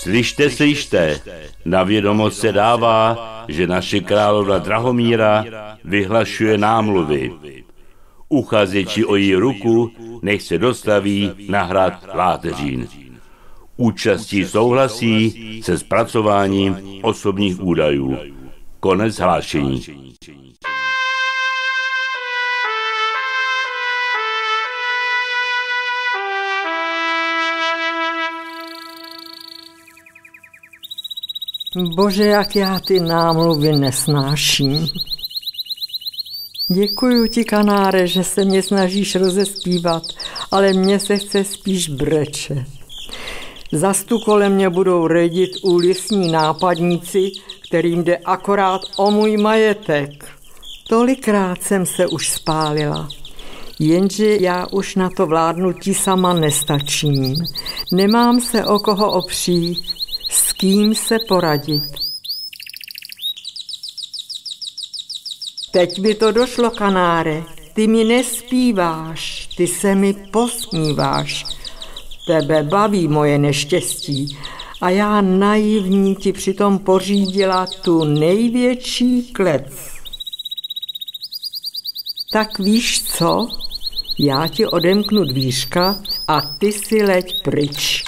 Slyšte, slyšte, na vědomost se dává, že naše královna Drahomíra vyhlašuje námluvy. Uchazeči o její ruku nech se dostaví na hrad Láteřín. Účastí souhlasí se zpracováním osobních údajů. Konec hlášení. Bože, jak já ty námluvy nesnáším. Děkuju ti, kanáre, že se mě snažíš rozespívat, ale mně se chce spíš brečet. Zas tu kolem mě budou redit úlisní nápadníci, kterým jde akorát o můj majetek. Tolikrát jsem se už spálila, jenže já už na to vládnutí sama nestačím. Nemám se o koho opřít, s kým se poradit. Teď mi to došlo, kanáre, ty mi nespíváš, ty se mi posmíváš. Tebe baví moje neštěstí a já naivní ti přitom pořídila tu největší klec. Tak víš co? Já ti odemknu dvířka a ty si leď pryč.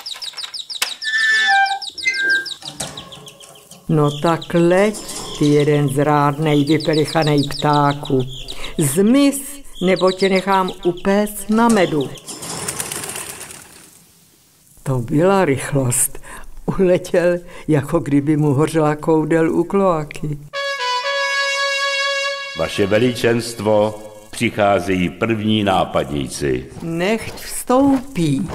No tak leď, ty jeden zrádnej vypelichanej ptáku. Zmiz, nebo tě nechám upéct na medu. To byla rychlost. Uletěl, jako kdyby mu hořela koudel u kloaky. Vaše veličenstvo, přicházejí první nápadníci. Nechť vstoupí.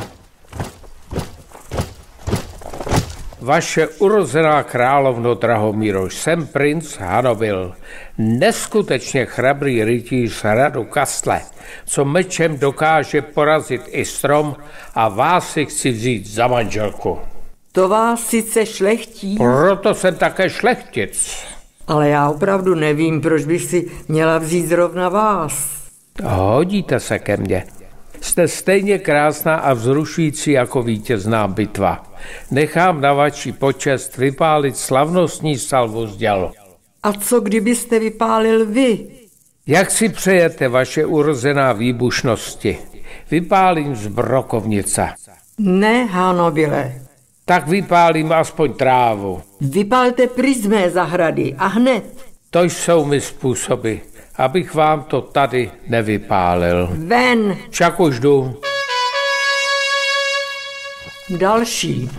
Vaše urozená královno Drahomíro, jsem princ Hanobil, neskutečně chrabrý rytíř z hradu Kastle, co mečem dokáže porazit i strom, a vás si chci vzít za manželku. To vás sice šlechtí. Proto jsem také šlechtic. Ale já opravdu nevím, proč bych si měla vzít zrovna vás. Hodíte se ke mně. Jste stejně krásná a vzrušující jako vítězná bitva. Nechám na vaši počest vypálit slavnostní salvu z děl. A co kdybyste vypálil vy? Jak si přejete, vaše urozená výbušnosti? Vypálím z brokovnice. Ne, Hanobile. Tak vypálím aspoň trávu. Vypalte pryč z mé zahrady a hned. To jsou mi způsoby, abych vám to tady nevypálil. Ven! Však už jdu. Další.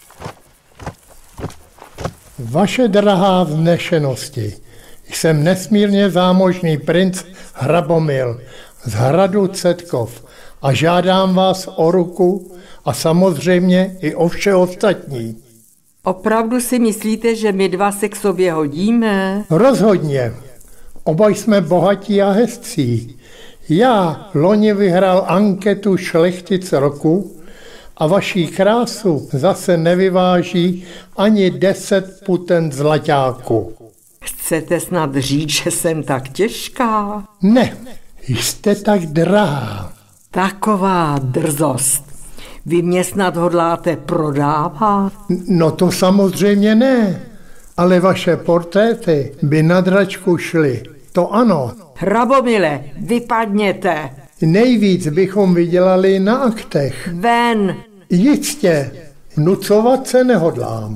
Vaše drahá vznešenosti, jsem nesmírně zámožný princ Hrabomil z hradu Cetkov a žádám vás o ruku a samozřejmě i o vše ostatní. Opravdu si myslíte, že my dva se k sobě hodíme? Rozhodně. Oba jsme bohatí a hezcí. Já loni vyhrál anketu šlechtic roku a vaší krásu zase nevyváží ani 10 puten zlaťáku. Chcete snad říct, že jsem tak těžká? Ne, jste tak drahá. Taková drzost. Vy mě snad hodláte prodávat? No to samozřejmě ne, ale vaše portréty by na dračku šly. To ano. Hrabomile, vypadněte. Nejvíc bychom vydělali na aktech. Ven. Jistě, vnucovat se nehodlám.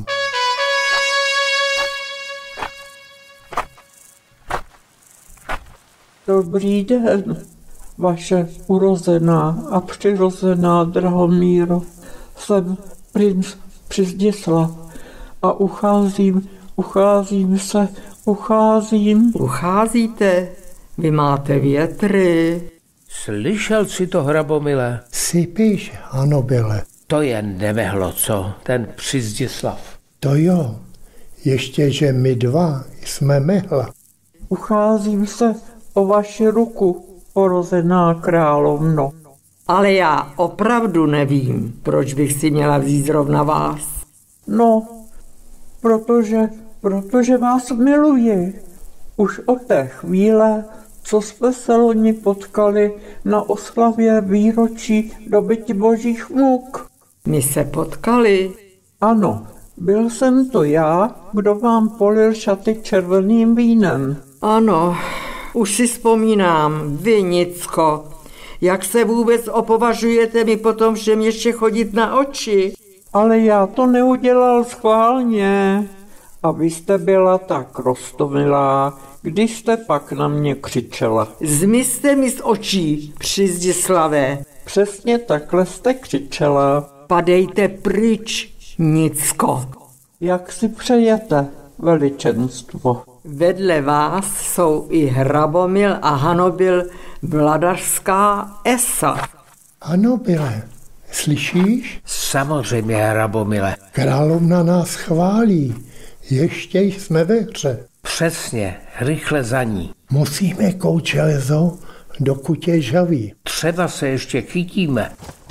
Dobrý den, vaše urozená a přirozená Drahomíro. Jsem princ Přizdislav a ucházím. Ucházíte? Vy máte větry. Slyšel jsi to, Hrabomile? Sypíš, Hanobile. To je nemehlo, co? Ten Přizdislav. To jo, ještě, že my dva jsme mehla. Ucházím se o vaši ruku, porozená královno. Ale já opravdu nevím, proč bych si měla vzít zrovna vás. No, protože vás miluji. Už od té chvíle, co jsme se loni potkali na oslavě výročí dobytí božích muk. My se potkali. Ano, Byl jsem to já, kdo vám polil šaty červeným vínem. Ano, už si vzpomínám, vy, Nicko. Jak se vůbec opovažujete mi potom všem ještě chodit na oči? Ale já to neudělal schválně. A vy jste byla tak roztomilá, když jste pak na mě křičela. Zmizte mi z očí, Přizdislavé. Přesně takhle jste křičela. Padejte pryč, Nicko. Jak si přejete, veličenstvo? Vedle vás jsou i Hrabomil a Hanobil vladařská Esa. Hanobile, slyšíš? Samozřejmě, Hrabomile. Královna nás chválí. Ještě jsme ve hře. Přesně, rychle za ní. Musíme koučelezo, dokud je žavý. Třeba se ještě chytíme.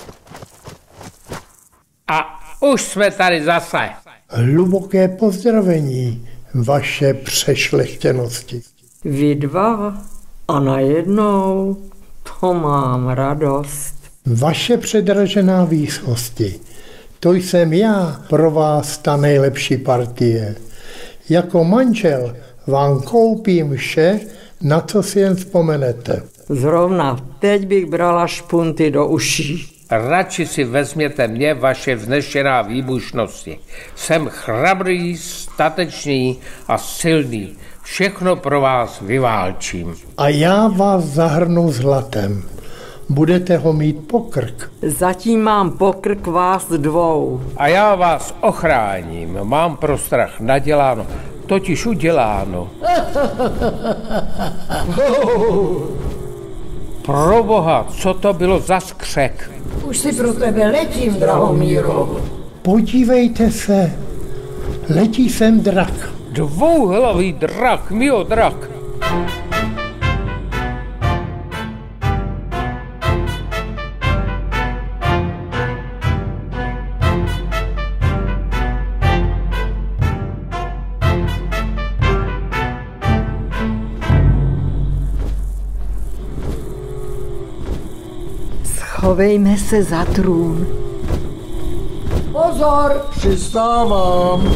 A už jsme tady zase. Hluboké pozdravení, vaše přešlechtěnosti. Vy dva a najednou, to mám radost. Vaše předražená výsosti, to jsem já pro vás ta nejlepší partie. Jako manžel vám koupím vše, na co si jen vzpomenete. Zrovna teď bych brala špunty do uší. Radši si vezměte mě, vaše vznešená výbušnosti. Jsem chrabrý, statečný a silný. Všechno pro vás vyválčím. A já vás zahrnu zlatem. Budete ho mít pokrk. Zatím mám pokrk vás dvou. A já vás ochráním. Mám pro strach naděláno, totiž uděláno. Proboha, co to bylo za skřek? Už si pro tebe letím, Drahomíro. Podívejte se, letí sem drak. Dvouhlavý drak, mio drak. Schovejme se za trůn. Pozor! Přistávám.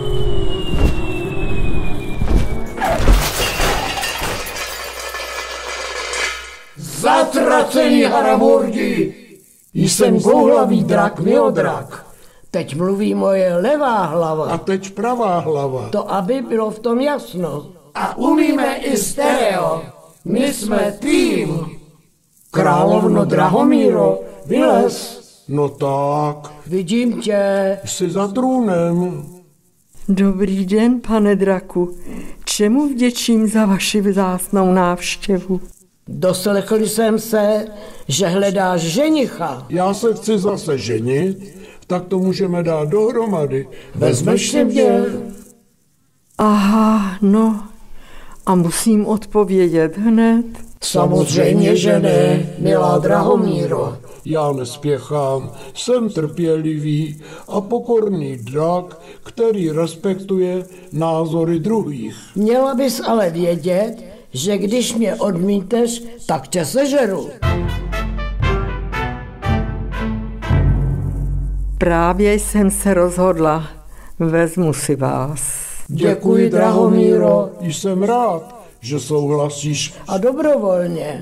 Zatracený Haraburdi! Jsem dvouhlavý drak, Miodrak. Teď mluví moje levá A hlava. teď pravá hlava. To aby bylo v tom jasno. A umíme i stereo. My jsme tým. Královno Drahomíro, vylez. No tak, Vidím tě. jsi za trůnem. Dobrý den, pane draku. Čemu vděčím za vaši vzácnou návštěvu? Doslechl jsem se, že hledáš ženicha. Já se chci zase ženit, tak to můžeme dát dohromady. Vezmeš si mě? Aha, no. A musím odpovědět hned. Samozřejmě, že ne, milá Drahomíro. Já nespěchám, jsem trpělivý a pokorný drak, který respektuje názory druhých. Měla bys ale vědět, že když mě odmítneš, tak tě sežeru. Právě jsem se rozhodla. Vezmu si vás. Děkuji, Drahomíro. Jsem rád, že souhlasíš. A dobrovolně.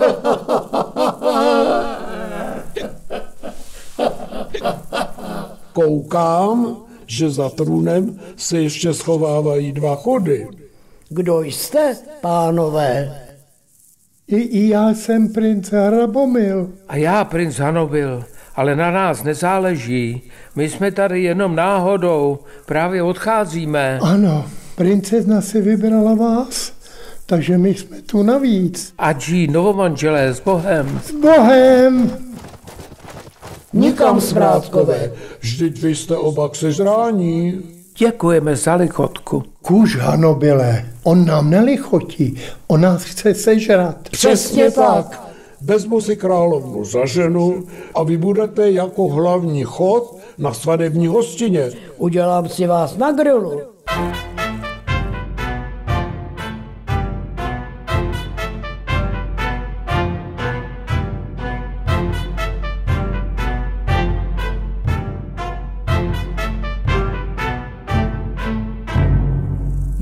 Koukám, že za trůnem se ještě schovávají dva chody. Kdo jste, pánové? I já jsem princ Hrabomil. A já, princ Hanobil, ale na nás nezáleží. My jsme tady jenom náhodou, právě odcházíme. Ano, princezna si vybrala vás, takže my jsme tu navíc. Adži, novomanželé, s Bohem. S Bohem! Nikam, smrádkové. Vždyť vy jste oba k sežrání. Děkujeme za lichotku. Kuž, Hanobile, on nám nelichotí, on nás chce sežrat. Přesně tak. Vezmu si královnu za ženu a vy budete jako hlavní chod na svatební hostině. Udělám si vás na grilu.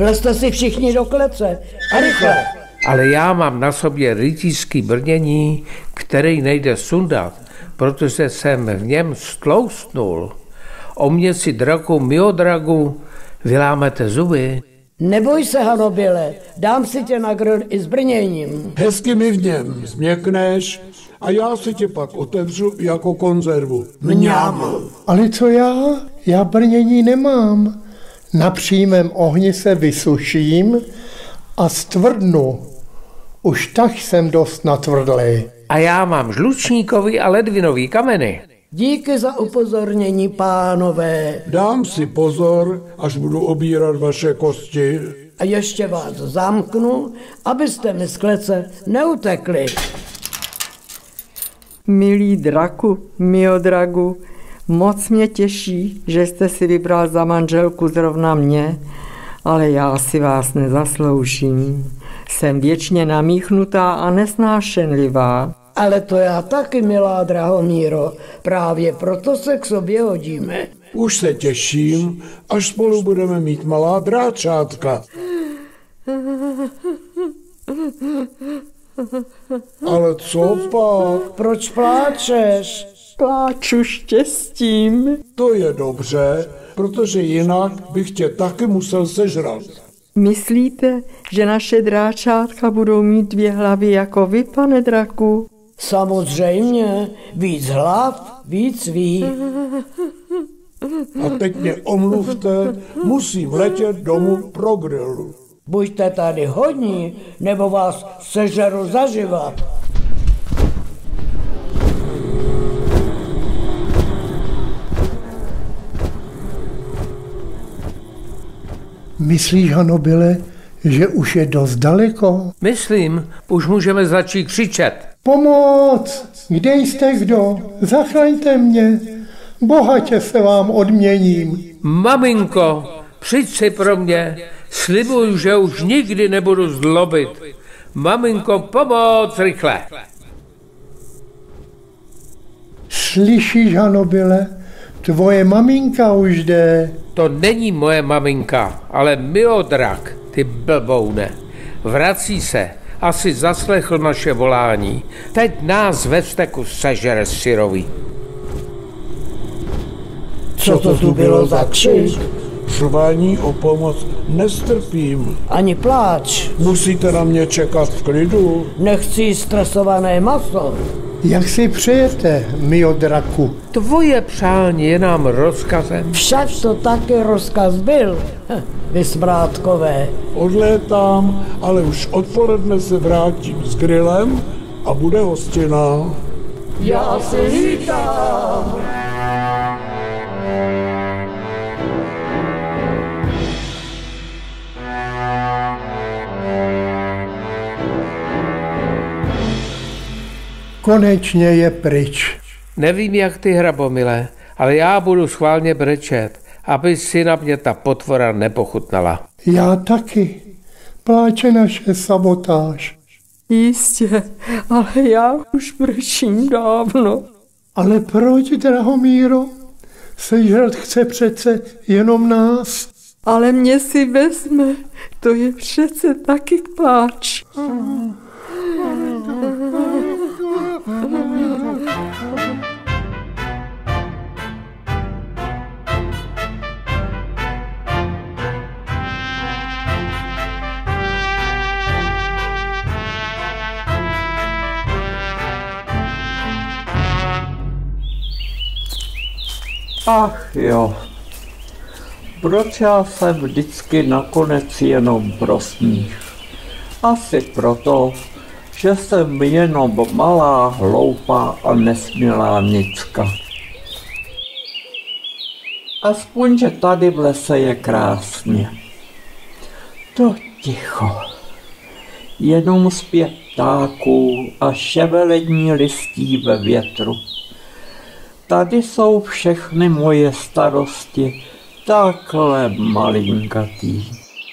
Vlezte si všichni do klece a rychle. Ale já mám na sobě rytířský brnění, který nejde sundat, protože jsem v něm stloustnul. O mě si draku Miodragu vylámete zuby. Neboj se, Hanobile, dám si tě na grill i s brněním. Hezky mi v něm změkneš a já si tě pak otevřu jako konzervu. Mňam. Ale co já? Já brnění nemám. Na přímém ohni se vysuším a stvrdnu. Už tak jsem dost natvrdlej. A já mám žlučníkový a ledvinový kameny. Díky za upozornění, pánové. Dám si pozor, až budu obírat vaše kosti. A ještě vás zamknu, abyste mi z klece neutekli. Milý draku, Miodragu, moc mě těší, že jste si vybral za manželku zrovna mě, ale já si vás nezasloužím. Jsem věčně namíchnutá a nesnášenlivá. Ale to já taky, milá Drahomíro, právě proto se k sobě hodíme. Už se těším, až spolu budeme mít malá dráčátka. Ale co pak? Proč pláčeš? Pláču štěstím. To je dobře, protože jinak bych tě taky musel sežrat. Myslíte, že naše dráčátka budou mít 2 hlavy jako vy, pane draku? Samozřejmě, víc hlav, víc ví. A teď mě omluvte, musím letět domů pro grill. Buďte tady hodní, nebo vás sežeru zaživa. Myslíš, Hanobile, že už je dost daleko? Myslím, už můžeme začít křičet. Pomoc! Kde jste kdo? Zachraňte mě! Bohatě se vám odměním. Maminko, přijď si pro mě. Slibuju, že už nikdy nebudu zlobit. Maminko, pomoc, rychle. Slyšíš, Hanobile? Tvoje maminka už jde. To není moje maminka, ale Miodrak, ty blboune. Vrací se, asi zaslechl naše volání. Teď nás ve vzteku sežere syrový. Co to tu bylo za křik? Řvání o pomoc nestrpím. Ani pláč. Musíte na mě čekat v klidu. Nechci stresované maso. Jak si přejete, Miodraku? Tvoje přání je nám rozkazem. Však to taky rozkaz byl. Vy smrádkové. Odlétám, ale už odpoledne se vrátím s grillem a bude hostina. Já si vítám. Konečně je pryč. Nevím, jak ty, Hrabomile, ale já budu schválně brečet, aby si na mě ta potvora nepochutnala. Já taky. Pláče naše sabotáž. Jistě, ale já už brečím dávno. Ale proč, Drahomíro? Sežrat chce přece jenom nás. Ale mě si vezme, to je přece taky pláč. Ach jo, proč já jsem vždycky nakonec jenom prosmích? Asi proto, že jsem jenom malá, hloupá a nesmělá nicka. Aspoň, že tady v lese je krásně. To ticho. Jenom zpěv ptáků a ševelení listí ve větru. Tady jsou všechny moje starosti, takhle malinkatý.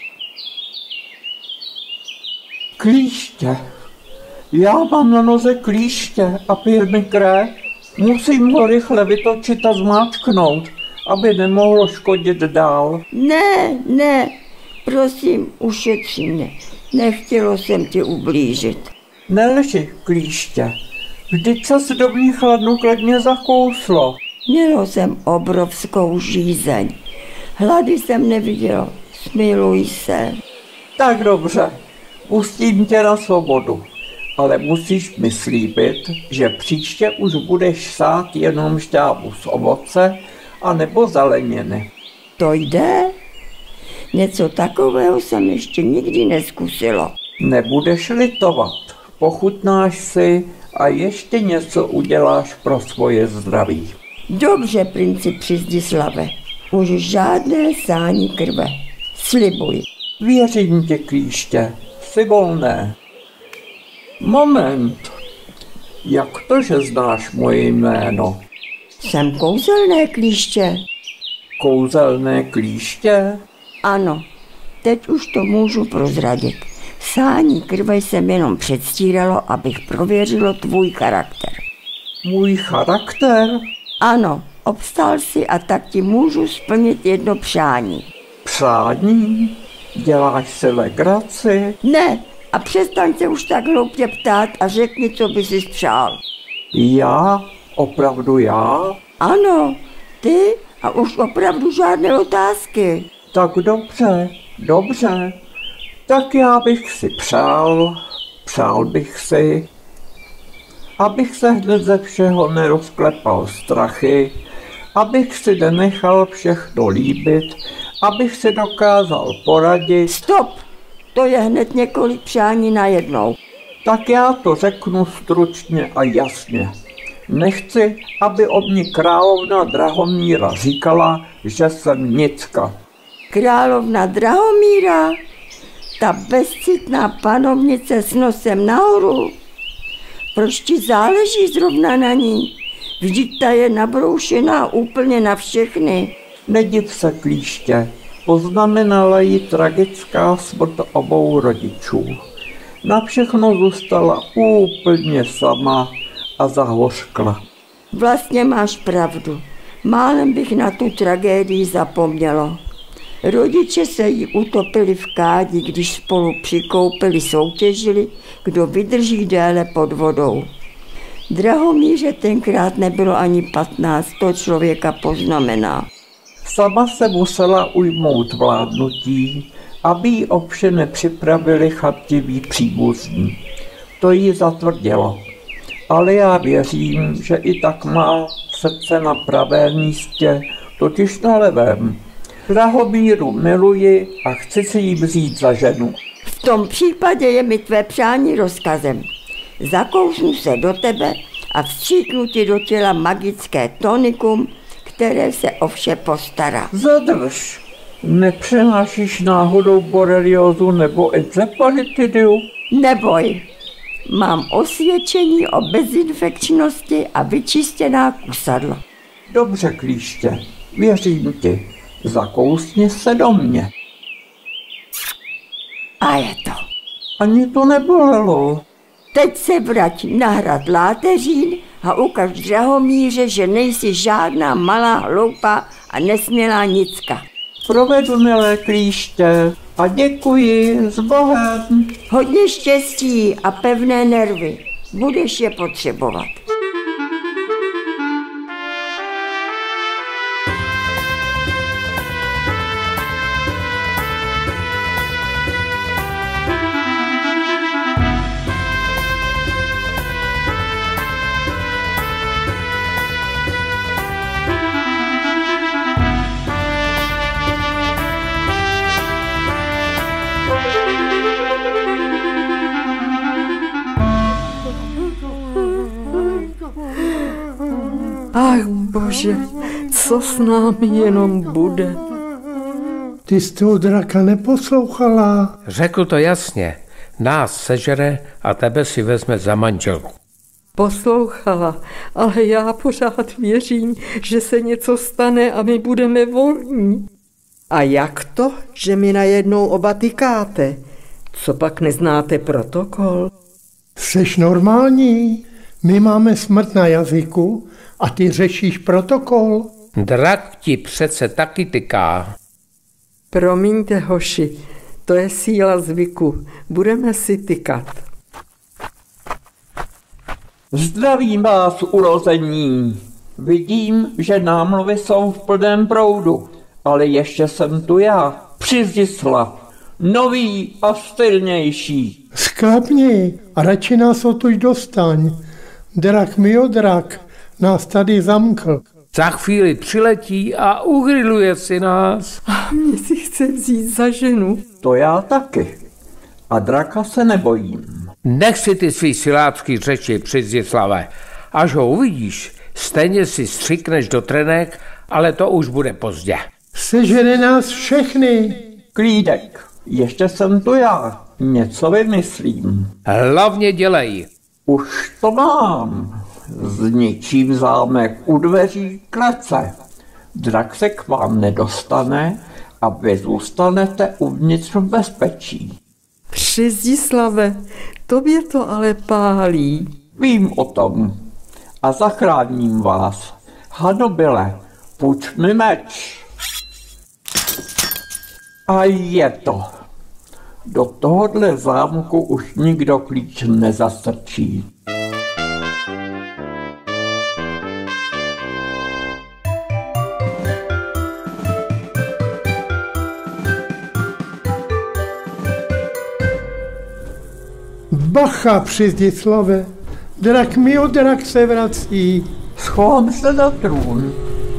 Klíště. Já mám na noze klíště a pil mi krev. Musím ho rychle vytočit a zmáčknout, aby nemohlo škodit dál. Ne, Prosím, ušetři mě. Nechtělo jsem ti ublížit. Nelži, klíště. Vždyť se do mě chladnokladně zakouslo. Mělo jsem obrovskou žízeň. Hlady jsem neviděl. Smiluj se. Tak dobře, pustím tě na svobodu. Ale musíš mi slíbit, že příště už budeš sát jenom šťávu z ovoce anebo zeleniny. To jde? Něco takového jsem ještě nikdy neskusilo. Nebudeš litovat, pochutnáš si a ještě něco uděláš pro svoje zdraví. Dobře, princi Přizdislave, už žádné sání krve. Slibuj. Věřím tě, klíště, jsi volné. Moment, jak to, že znáš moje jméno? Jsem kouzelné klíště. Kouzelné klíště? Ano, teď už to můžu prozradit. Sání krve jsem jenom předstíralo, abych prověřilo tvůj charakter. Můj charakter? Ano, obstál si a tak ti můžu splnit jedno přání. Přání? Děláš si legraci? Ne, a přestaň se už tak hloupě ptát a řekni, co by si přál. Já? Opravdu já? Ano, ty a už opravdu žádné otázky. Tak dobře, dobře. Tak já bych si přál bych si, abych se hned ze všeho nerozklepal strachy, abych si nenechal všechno líbit, abych si dokázal poradit. Stop! To je hned několik přání najednou. Tak já to řeknu stručně a jasně. Nechci, aby o mě královna Drahomíra říkala, že jsem nicka. Královna Drahomíra? Ta bezcitná panovnice s nosem nahoru? Proč ti záleží zrovna na ní? Vždyť ta je nabroušená úplně na všechny. Nediv se, klíště, poznamenala jí tragická smrt obou rodičů. Na všechno zůstala úplně sama a zahořkla. Vlastně máš pravdu. Málem bych na tu tragédii zapomnělo. Rodiče se jí utopili v kádi, když spolu při koupeli soutěžili, kdo vydrží déle pod vodou. Drahomíře tenkrát nebylo ani 15, to člověka poznamená. Sama se musela ujmout vládnutí, aby jí ovšem nepřipravili chaptiví příbuzní. To jí zatvrdilo. Ale já věřím, že i tak má srdce na pravém místě, totiž na levém. Drahomíru miluji a chci si ji vzít za ženu. V tom případě je mi tvé přání rozkazem. Zakousnu se do tebe a vstříknu ti do těla magické tonikum, které se o vše postará. Zadrž! Nepřenášíš náhodou boreliózu nebo encefalitidu? Neboj, mám osvědčení o bezinfekčnosti a vyčištěná kusadla. Dobře, klíště, věřím ti. Zakousni se do mě. A je to. Ani to nebolelo. Teď se vrať na hrad Láteřín a ukaž Drahomíře, že nejsi žádná malá, hloupá a nesmělá nicka. Provedu, milé klíště, a děkuji, s Bohem. Hodně štěstí a pevné nervy. Budeš je potřebovat. Ach bože, co s námi jenom bude? Ty jsi toho draka neposlouchala. Řekl to jasně. Nás sežere a tebe si vezme za manželku. Poslouchala, ale já pořád věřím, že se něco stane a my budeme volní. A jak to, že mi najednou oba tykáte? Co pak neznáte protokol? Jseš normální? My máme smrt na jazyku a ty řešíš protokol. Drak ti přece taky tyká. Promiňte, hoši, To je síla zvyku. Budeme si tykat. Zdravím vás, urození. Vidím, že námluvy jsou v plném proudu, ale ještě jsem tu já, Přistislav, nový a silnější. Sklapni a radši nás odtuď dostaň. Drak Miodrak nás tady zamkl. Za chvíli přiletí a ugriluje si nás. A mě si chce vzít za ženu. To já taky. A draka se nebojím. Nech si ty svý silácký řeči, Přistislave. Až ho uvidíš, stejně si střikneš do trenek, ale to už bude pozdě. Sežene nás všechny. Klídek, ještě jsem tu já. Něco vymyslím. Hlavně dělej. Už to mám. Zničím zámek u dveří klece. Drak se k vám nedostane a vy zůstanete uvnitř v bezpečí. Přistislave, tobě to ale pálí. Vím o tom a zachráním vás. Hanobyle, půjč mi meč. A je to. Do tohohle zámku už nikdo klíč nezastrčí. Bacha, Přistislave, drak Miodrak se vrací. Schovám se na trůn.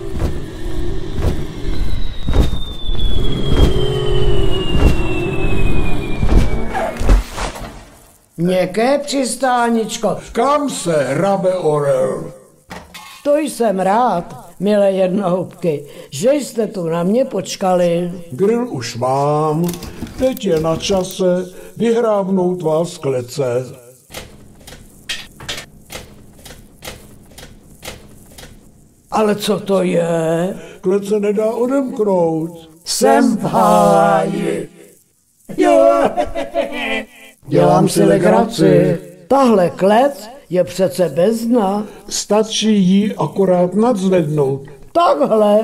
Měkké přistáničko. Kam se, hrabe Orel? To jsem rád, milé jednohubky, že jste tu na mě počkali. Grill už mám, teď je na čase vyhrábnout vás z klece. Ale co to je? Klece nedá odemknout. Jsem v háji. Jo. Dělám si legraci. Tahle klec je přece bez dna. Stačí ji akorát nadzvednout. Takhle.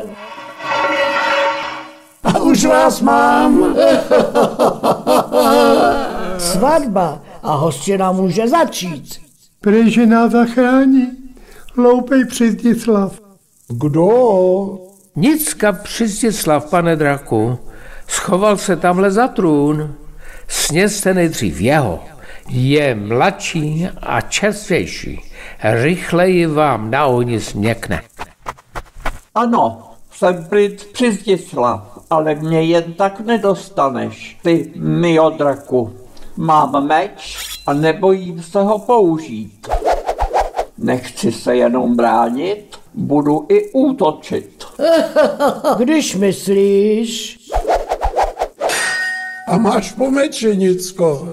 A už vás mám. Svatba a hostina může začít. Preže nás zachrání. Hloupej Přistislav. Kdo? Nicka Přistislav, pane draku. Schoval se tamhle za trůn. Sněste nejdřív jeho. Je mladší a čerstvější. Rychleji vám na ohni změkne. Ano, jsem princ Přistislav, ale mě jen tak nedostaneš, ty Miodraku. Mám meč a nebojím se ho použít. Nechci se jenom bránit, budu i útočit. Když myslíš... A máš po meči, Nicko.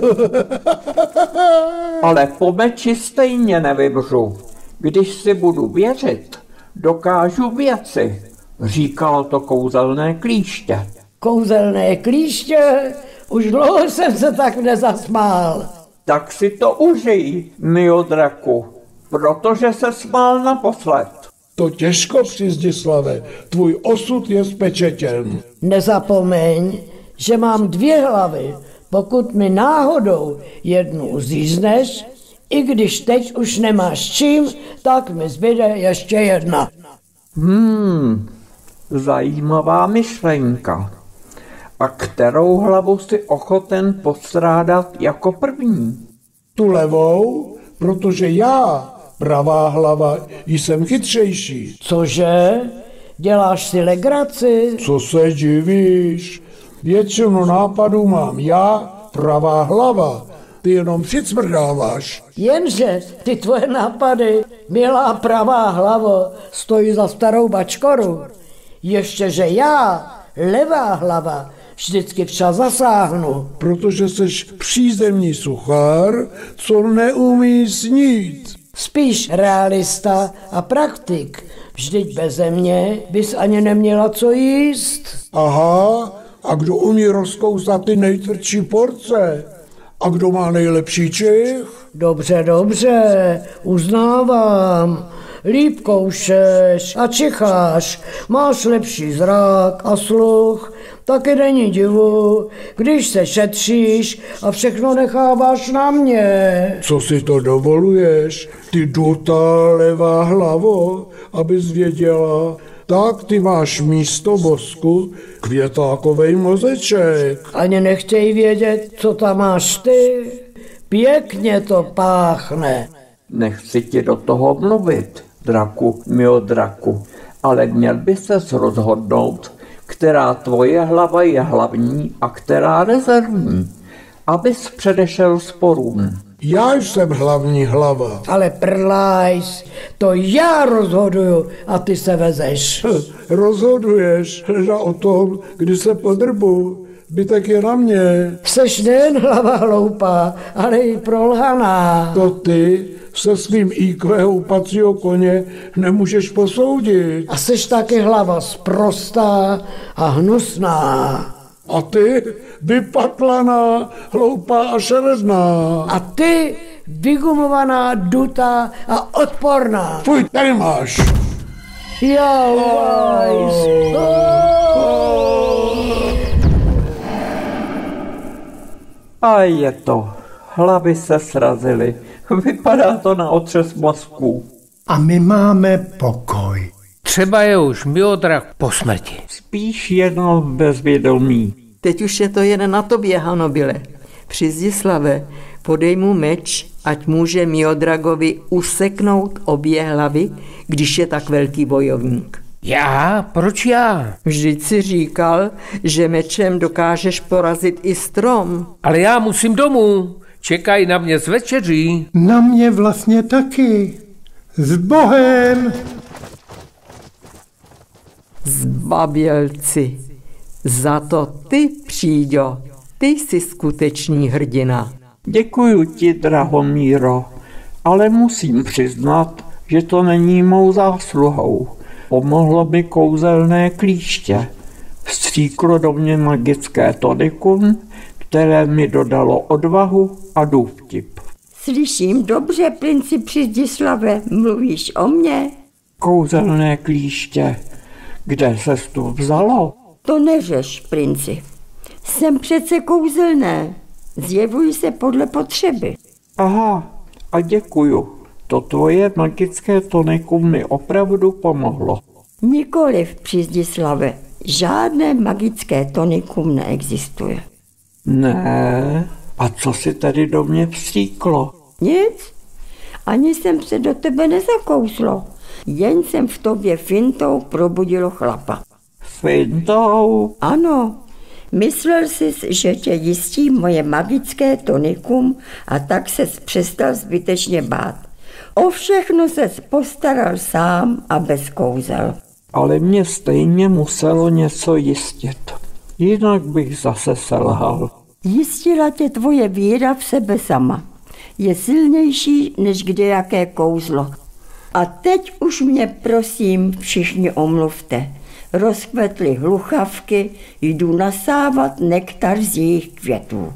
Ale po meči stejně nevymřu. Když si budu věřit, dokážu věci. Říkalo to kouzelné klíště. Kouzelné klíště? Už dlouho jsem se tak nezasmál. Tak si to užij, Miodraku, protože se smál naposled. To těžko, Přistislave, tvůj osud je spečetěn. Nezapomeň, že mám 2 hlavy. Pokud mi náhodou jednu uřízneš, i když teď už nemáš čím, tak mi zbyde ještě 1. Zajímavá myšlenka. A kterou hlavu si ochoten postrádat jako první? Tu levou, protože já, pravá hlava, jsem chytřejší. Cože? Děláš si legraci? Co se divíš? Většinu nápadů mám já, pravá hlava. Ty jenom přicmrdáváš. Jenže ty tvoje nápady, milá pravá hlavo, stojí za starou bačkoru. Ještě, že já, levá hlava, vždycky včas zasáhnu. Protože seš přízemní suchár, co neumí snít. Spíš realista a praktik. Vždyť beze mě bys ani neměla co jíst. Aha, a kdo umí rozkousat ty nejtvrdší porce? A kdo má nejlepší čich? Dobře, uznávám. Líp koušeš a čicháš, máš lepší zrak a sluch, Taky není divu, když se šetříš a všechno necháváš na mě. Co si to dovoluješ, ty dutá levá hlavo, abys věděla? Tak ty máš místo mozku květákovej mozeček. Ani nechtějí vědět, co tam máš ty. Pěkně to páchne. Nechci ti do toho mluvit, draku, miodraku, ale měl by ses rozhodnout, která tvoje hlava je hlavní a která rezervní, abys předešel sporům. Já jsem hlavní hlava. Ale prlajs, to já rozhoduju a ty se vezeš. Rozhoduješ o tom, kdy se podrbu. Zbytek je na mě. Seš nejen hlava hloupá, ale i prolhaná. To ty se svým IQ houpacího koně nemůžeš posoudit. A seš taky hlava sprostá a hnusná. A ty vypatlaná, hloupá a šeredná. A ty vygumovaná, dutá a odporná. Fuj, tady máš. A je to. Hlavy se srazily. Vypadá to na otřes mozků. A my máme pokoj. Třeba je už miodrak po smrti. Spíš jenom v bezvědomí. Teď už je to jen na tobě, Hanobile. Při Zdislave, podej mu meč, ať může Miodragovi useknout obě hlavy, když je tak velký bojovník. Já? Proč já? Vždyť si říkal, že mečem dokážeš porazit i strom. Ale já musím domů. Čekají na mě z večeří. Na mě vlastně taky. S Bohem! Zbabělci. Za to ty, Příďo, ty jsi skutečný hrdina. Děkuju ti, Drahomíro, ale musím přiznat, že to není mou zásluhou. Pomohlo mi kouzelné klíště. Vstříklo do mě magické tonikum, které mi dodalo odvahu a důvtip. Slyším dobře, princi Přizdislave, mluvíš o mně? Kouzelné klíště, kde ses tu vzalo? To neřeš, princi. Jsem přece kouzelné. Zjevuji se podle potřeby. Aha, a děkuju. To tvoje magické tonikum mi opravdu pomohlo. Nikoliv, Přizdislave. Žádné magické tonikum neexistuje. Ne, a co si tady do mě vstříklo? Nic. Ani jsem se do tebe nezakouslo. Jen jsem v tobě fintou probudilo chlapa. Fintou? Ano. Myslel jsi, že tě jistí moje magické tonikum a tak ses přestal zbytečně bát. O všechno ses postaral sám a bez kouzel. Ale mě stejně muselo něco jistit. Jinak bych zase selhal. Jistila tě tvoje víra v sebe sama. Je silnější než kdejaké kouzlo. A teď už mě prosím všichni omluvte. Rozkvetly hluchavky, jdu nasávat nektar z jejich květů.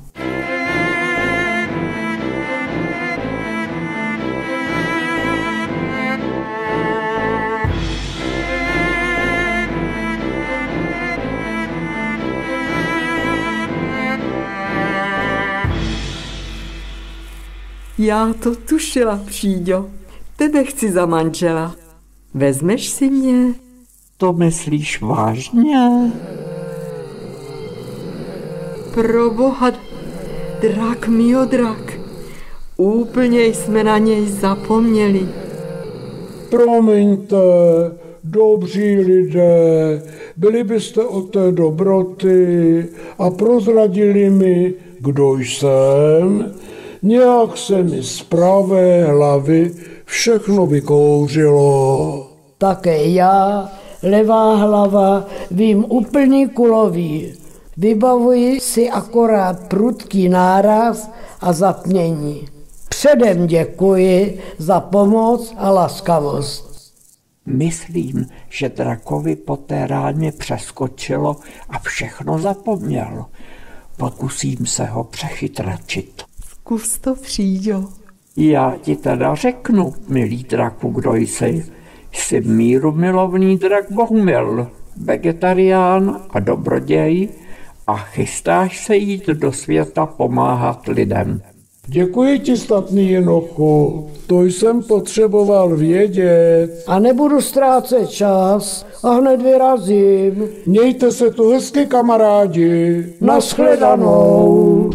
Já to tušila, Příďo. Tebe chci za manžela. Vezmeš si mě? To myslíš vážně? Proboha, drak Miodrak. Úplně jsme na něj zapomněli. Promiňte, dobří lidé, byli byste od té dobroty a prozradili mi, kdo jsem. Nějak se mi z pravé hlavy všechno vykouřilo. Také já, levá hlava, vím úplný kulový. Vybavuji si akorát prudký náraz a zatmění. Předem děkuji za pomoc a laskavost. Myslím, že drakovi po té ráně přeskočilo a všechno zapomněl. Pokusím se ho přechytračit. Zkus to, Příďo. Já ti teda řeknu, milý draku, kdo jsi. Jsi míru milovný drak Bohumil. vegetarián a dobroděj a chystáš se jít do světa pomáhat lidem. Děkuji ti, statný Jenochu, to jsem potřeboval vědět. A nebudu ztrácet čas a hned vyrazím. Mějte se tu hezky, kamarádi. Naschledanou.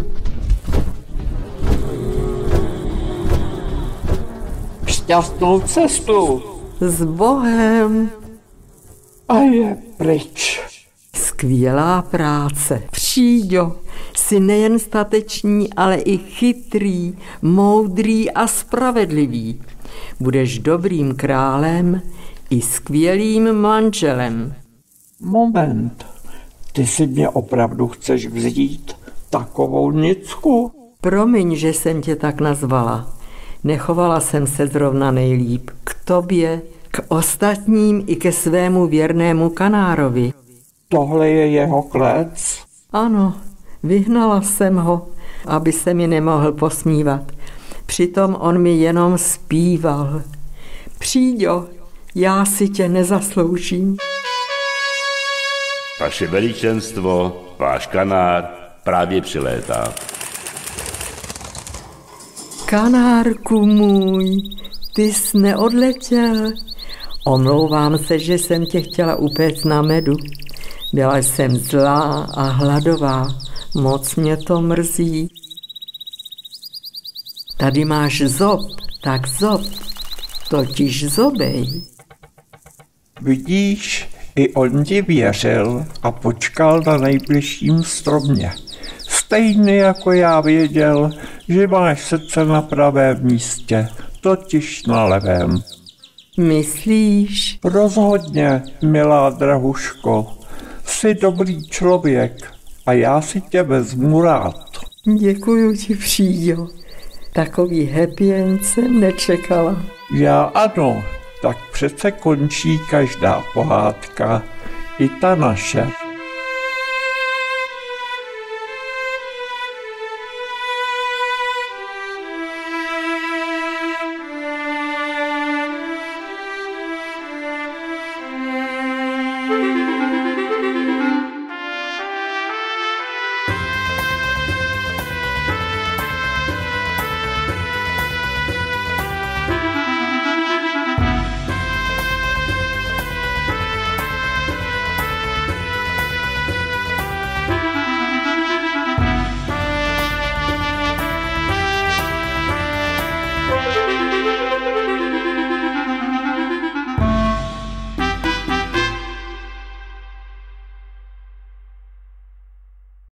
Šťastnou cestu S Bohem. a je pryč. Skvělá práce. Příďo, jsi nejen statečný, ale i chytrý, moudrý a spravedlivý. Budeš dobrým králem i skvělým manželem. Moment, ty si mě opravdu chceš vzít takovou nicku? Promiň, že jsem tě tak nazvala. Nechovala jsem se zrovna nejlíp k tobě, k ostatním i ke svému věrnému kanárovi. Tohle je jeho klec? Ano, vyhnala jsem ho, aby se mi nemohl posmívat. Přitom on mi jenom zpíval. Příďo, já si tě nezasloužím. Vaše veličenstvo, váš kanár právě přilétá. Kanárku můj, ty jsi neodletěl. Omlouvám se, že jsem tě chtěla upéct na medu. Byla jsem zlá a hladová, moc mě to mrzí. Tady máš zob, tak zob, totiž zobej. Vidíš, i on ti věřil a počkal na nejbližším stromě. Stejně jako já věděl, že máš srdce na pravém místě, totiž na levém. Myslíš? Rozhodně, milá drahuško, jsi dobrý člověk a já si tě vezmu rád. Děkuju ti, Příďo. Takový happy end jsem nečekala. Já ano, tak přece končí každá pohádka, i ta naše. Thank you.